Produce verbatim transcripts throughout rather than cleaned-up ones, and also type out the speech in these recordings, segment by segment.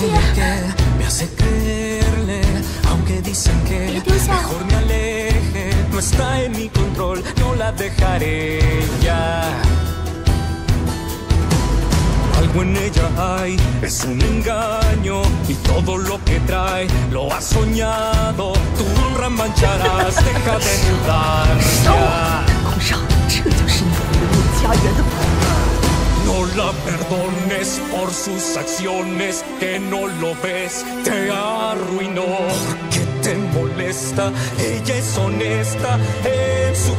Me hace creerle, aunque dicen que mejor me aleje. No está en mi control, no la dejaré ya. Algo en ella hay, es un engaño, y todo lo que trae lo has soñado. Tu honra mancharás, deja de dudar ya. No la perdones por sus acciones, que no lo ves, te arruinó. ¿Qué te molesta? Ella es honesta en su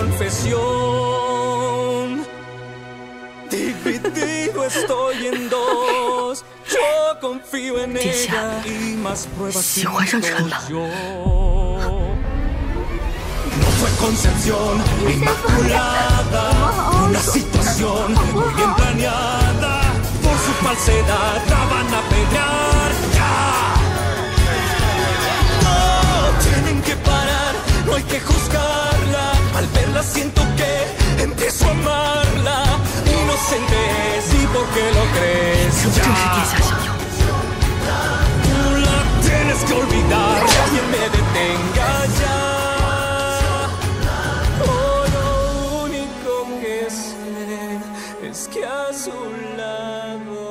confesión. Dividido estoy en dos, yo confío en ella y más pruebas yo. No fue concepción inmaculada, una situación muy bien planeada. Por su falsedad la van a pegar ya. No tienen que parar, no hay que juzgarla. Al verla siento que empiezo a amarla. Inocente es y porque lo crees ya. Tú la tienes que olvidar, que alguien me detenga ya. Es que a su lado